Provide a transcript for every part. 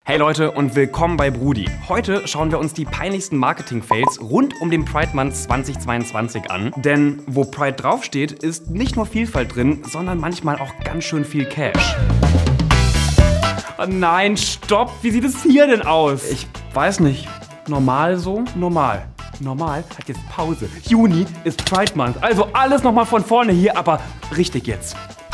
Hey Leute und willkommen bei Brudi. Heute schauen wir uns die peinlichsten Marketing-Fails rund um den Pride Month 2022 an. Denn wo Pride draufsteht, ist nicht nur Vielfalt drin, sondern manchmal auch ganz schön viel Cash. Oh nein, stopp! Wie sieht es hier denn aus? Ich weiß nicht. Normal so? Normal. Normal hat jetzt Pause. Juni ist Pride Month. Also alles nochmal von vorne hier, aber richtig jetzt.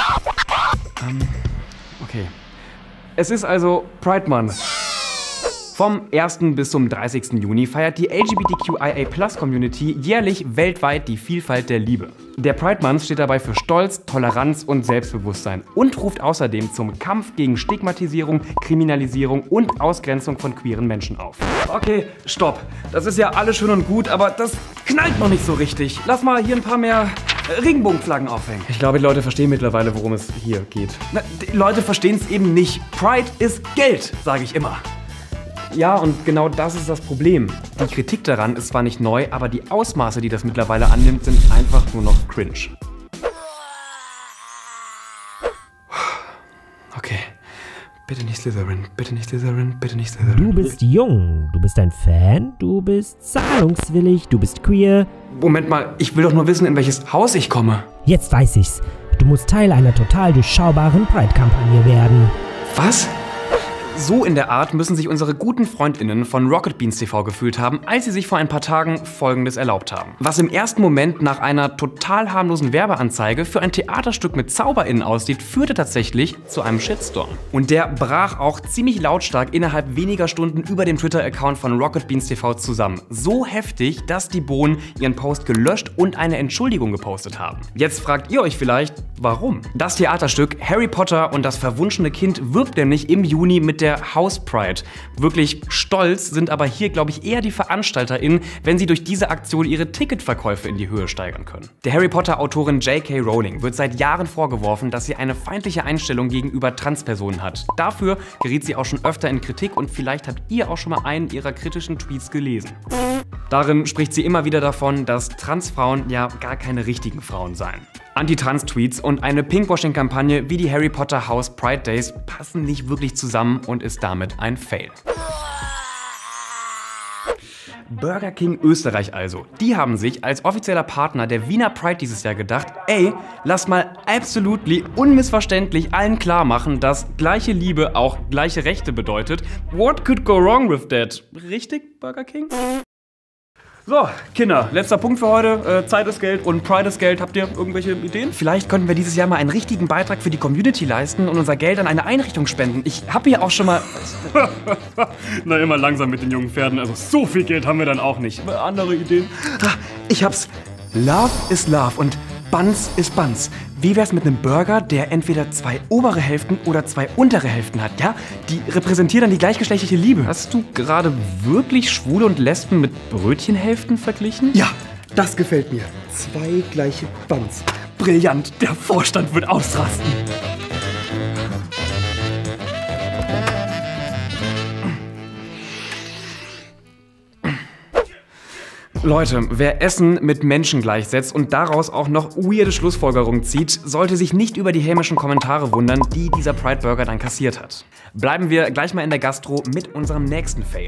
Okay. Es ist also Pride Month. Vom 1. bis zum 30. Juni feiert die LGBTQIA+-Community jährlich weltweit die Vielfalt der Liebe. Der Pride Month steht dabei für Stolz, Toleranz und Selbstbewusstsein und ruft außerdem zum Kampf gegen Stigmatisierung, Kriminalisierung und Ausgrenzung von queeren Menschen auf. Okay, stopp. Das ist ja alles schön und gut, aber das knallt noch nicht so richtig. Lass mal hier ein paar mehr Regenbogenflaggen aufhängen. Ich glaube, die Leute verstehen mittlerweile, worum es hier geht. Na, die Leute verstehen es eben nicht. Pride ist Geld, sage ich immer. Ja, und genau das ist das Problem. Die Kritik daran ist zwar nicht neu, aber die Ausmaße, die das mittlerweile annimmt, sind einfach nur noch cringe. Okay. Bitte nicht Slytherin, bitte nicht Slytherin, bitte nicht Slytherin. Du bist jung, du bist ein Fan, du bist zahlungswillig, du bist queer. Moment mal, ich will doch nur wissen, in welches Haus ich komme. Jetzt weiß ich's. Du musst Teil einer total durchschaubaren Pride-Kampagne werden. Was? So in der Art müssen sich unsere guten FreundInnen von Rocket Beans TV gefühlt haben, als sie sich vor ein paar Tagen Folgendes erlaubt haben. Was im ersten Moment nach einer total harmlosen Werbeanzeige für ein Theaterstück mit ZauberInnen aussieht, führte tatsächlich zu einem Shitstorm. Und der brach auch ziemlich lautstark innerhalb weniger Stunden über dem Twitter-Account von Rocket Beans TV zusammen. So heftig, dass die Bohnen ihren Post gelöscht und eine Entschuldigung gepostet haben. Jetzt fragt ihr euch vielleicht, warum? Das Theaterstück Harry Potter und das verwunschene Kind wirbt nämlich im Juni mit der House Pride. Wirklich stolz sind aber hier, glaube ich, eher die VeranstalterInnen, wenn sie durch diese Aktion ihre Ticketverkäufe in die Höhe steigern können. Der Harry Potter-Autorin J.K. Rowling wird seit Jahren vorgeworfen, dass sie eine feindliche Einstellung gegenüber Transpersonen hat. Dafür geriet sie auch schon öfter in Kritik und vielleicht habt ihr auch schon mal einen ihrer kritischen Tweets gelesen. Darin spricht sie immer wieder davon, dass Transfrauen ja gar keine richtigen Frauen seien. Anti-Trans-Tweets und eine Pinkwashing-Kampagne wie die Harry Potter House Pride Days passen nicht wirklich zusammen und ist damit ein Fail. Burger King Österreich also. Die haben sich als offizieller Partner der Wiener Pride dieses Jahr gedacht, ey, lass mal absolutely unmissverständlich allen klar machen, dass gleiche Liebe auch gleiche Rechte bedeutet. What could go wrong with that? Richtig, Burger King? So, Kinder, letzter Punkt für heute. Zeit ist Geld und Pride ist Geld. Habt ihr irgendwelche Ideen? Vielleicht könnten wir dieses Jahr mal einen richtigen Beitrag für die Community leisten und unser Geld an eine Einrichtung spenden. Ich habe hier auch schon mal... Na, immer langsam mit den jungen Pferden. Also so viel Geld haben wir dann auch nicht. Andere Ideen? Ich hab's. Love is Love und Buns ist Buns. Wie wär's mit einem Burger, der entweder zwei obere Hälften oder zwei untere Hälften hat, ja? Die repräsentieren dann die gleichgeschlechtliche Liebe. Hast du gerade wirklich Schwule und Lesben mit Brötchenhälften verglichen? Ja, das gefällt mir. Zwei gleiche Buns. Brillant, der Vorstand wird ausrasten. Leute, wer Essen mit Menschen gleichsetzt und daraus auch noch weirde Schlussfolgerungen zieht, sollte sich nicht über die hämischen Kommentare wundern, die dieser Pride Burger dann kassiert hat. Bleiben wir gleich mal in der Gastro mit unserem nächsten Fail.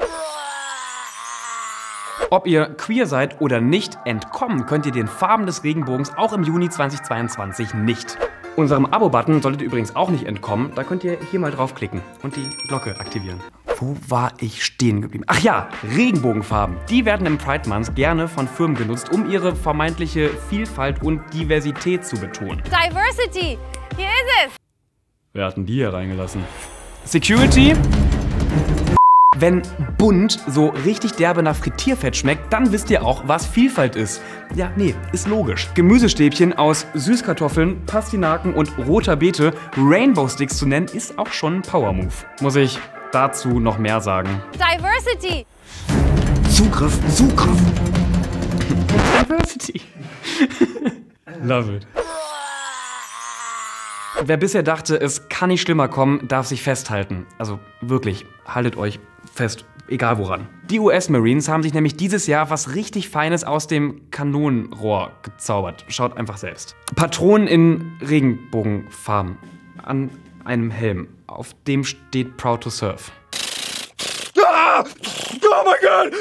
Ob ihr queer seid oder nicht, entkommen könnt ihr den Farben des Regenbogens auch im Juni 2022 nicht. Unserem Abo-Button solltet ihr übrigens auch nicht entkommen, da könnt ihr hier mal draufklicken und die Glocke aktivieren. Wo war ich stehen geblieben? Ach ja, Regenbogenfarben. Die werden im Pride Month gerne von Firmen genutzt, um ihre vermeintliche Vielfalt und Diversität zu betonen. Diversity, hier ist es. Wer hat denn die hier reingelassen? Security? Wenn bunt so richtig derbe nach Frittierfett schmeckt, dann wisst ihr auch, was Vielfalt ist. Ja, nee, ist logisch. Gemüsestäbchen aus Süßkartoffeln, Pastinaken und roter Beete Rainbow Sticks zu nennen, ist auch schon ein Power-Move. Muss ich dazu noch mehr sagen? Diversity. Zugriff. Diversity. Love it. Wer bisher dachte, es kann nicht schlimmer kommen, darf sich festhalten. Also wirklich, haltet euch fest, egal woran. Die US-Marines haben sich nämlich dieses Jahr was richtig Feines aus dem Kanonenrohr gezaubert. Schaut einfach selbst. Patronen in Regenbogenfarben an einem Helm. Auf dem steht Proud to Serve. Oh my God!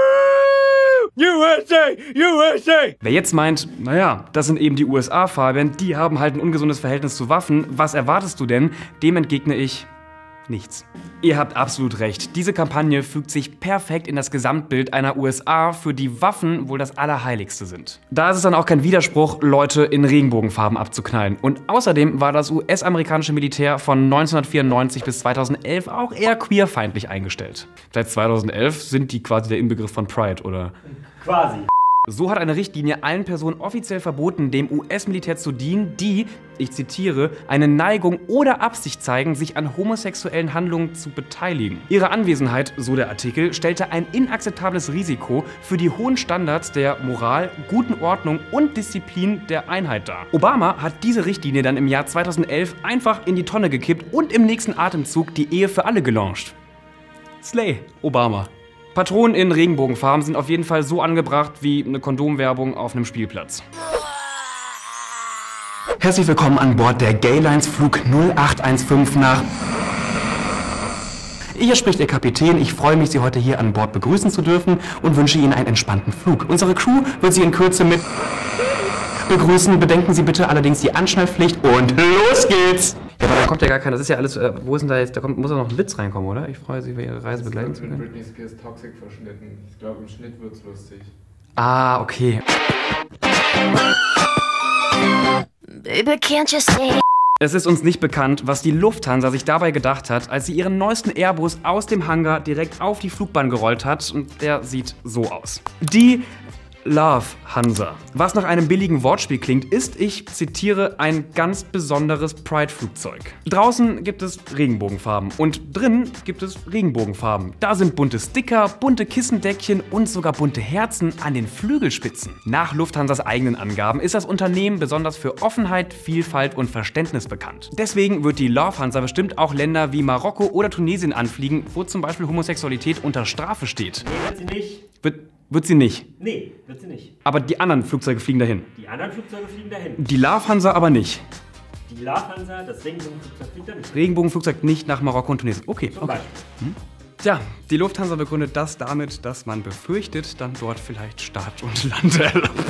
USA! USA! Wer jetzt meint, naja, das sind eben die USA, Fabian, die haben halt ein ungesundes Verhältnis zu Waffen, was erwartest du denn? Dem entgegne ich nichts. Ihr habt absolut recht. Diese Kampagne fügt sich perfekt in das Gesamtbild einer USA, für die Waffen wohl das Allerheiligste sind. Da ist es dann auch kein Widerspruch, Leute in Regenbogenfarben abzuknallen. Und außerdem war das US-amerikanische Militär von 1994 bis 2011 auch eher queerfeindlich eingestellt. Seit 2011 sind die quasi der Inbegriff von Pride, oder? Quasi. So hat eine Richtlinie allen Personen offiziell verboten, dem US-Militär zu dienen, die, ich zitiere, eine Neigung oder Absicht zeigen, sich an homosexuellen Handlungen zu beteiligen. Ihre Anwesenheit, so der Artikel, stellte ein inakzeptables Risiko für die hohen Standards der Moral, guten Ordnung und Disziplin der Einheit dar. Obama hat diese Richtlinie dann im Jahr 2011 einfach in die Tonne gekippt und im nächsten Atemzug die Ehe für alle gelauncht. Slay, Obama. Patronen in Regenbogenfarben sind auf jeden Fall so angebracht wie eine Kondomwerbung auf einem Spielplatz. Herzlich willkommen an Bord der Gaylines Flug 0815 nach... Hier spricht Ihr Kapitän. Ich freue mich, Sie heute hier an Bord begrüßen zu dürfen und wünsche Ihnen einen entspannten Flug. Unsere Crew wird Sie in Kürze mit begrüßen. Bedenken Sie bitte allerdings die Anschnallpflicht und los geht's! Ja, aber da kommt ja gar keiner, das ist ja alles, wo ist denn da jetzt, muss ja noch ein Witz reinkommen, oder? Ich freue Sie, für Ihre Reise begleiten zu können. Britney Spears Toxic verschnitten. Ich glaube, im Schnitt wird's lustig. Ah, okay. Baby, can't you see? Es ist uns nicht bekannt, was die Lufthansa sich dabei gedacht hat, als sie ihren neuesten Airbus aus dem Hangar direkt auf die Flugbahn gerollt hat. Und der sieht so aus. Die Lufthansa. Was nach einem billigen Wortspiel klingt, ist, ich zitiere, ein ganz besonderes Pride-Flugzeug. Draußen gibt es Regenbogenfarben und drin gibt es Regenbogenfarben. Da sind bunte Sticker, bunte Kissendeckchen und sogar bunte Herzen an den Flügelspitzen. Nach Lufthansas eigenen Angaben ist das Unternehmen besonders für Offenheit, Vielfalt und Verständnis bekannt. Deswegen wird die Lufthansa bestimmt auch Länder wie Marokko oder Tunesien anfliegen, wo zum Beispiel Homosexualität unter Strafe steht. Nee, wird sie nicht. Wird sie nicht. Nee, wird sie nicht. Aber die anderen Flugzeuge fliegen dahin. Die anderen Flugzeuge fliegen dahin. Die Lufthansa aber nicht. Die Lufthansa, das Regenbogenflugzeug fliegt da nicht. Regenbogenflugzeug nicht nach Marokko und Tunesien. Okay, Zum okay. Beispiel. Tja, die Lufthansa begründet das damit, dass man befürchtet, dann dort vielleicht Start und Land erlaubt.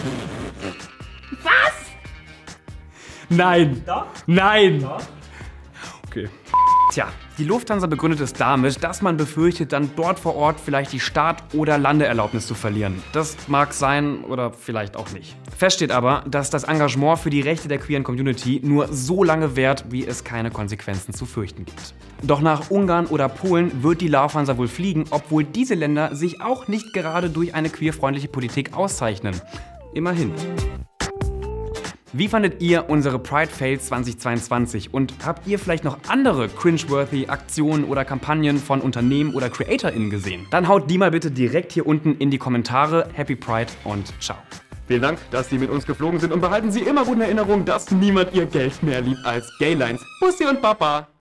Was? Nein! Doch? Nein! Doch? Okay. Tja, die Lufthansa begründet es damit, dass man befürchtet, dann dort vor Ort vielleicht die Start- oder Landeerlaubnis zu verlieren. Das mag sein oder vielleicht auch nicht. Fest steht aber, dass das Engagement für die Rechte der queeren Community nur so lange währt, wie es keine Konsequenzen zu fürchten gibt. Doch nach Ungarn oder Polen wird die Lufthansa wohl fliegen, obwohl diese Länder sich auch nicht gerade durch eine queerfreundliche Politik auszeichnen. Immerhin. Wie fandet ihr unsere Pride Fails 2022 und habt ihr vielleicht noch andere cringeworthy Aktionen oder Kampagnen von Unternehmen oder CreatorInnen gesehen? Dann haut die mal bitte direkt hier unten in die Kommentare. Happy Pride und ciao. Vielen Dank, dass Sie mit uns geflogen sind und behalten Sie immer gut in Erinnerung, dass niemand Ihr Geld mehr liebt als Gaylines. Bussi und Papa!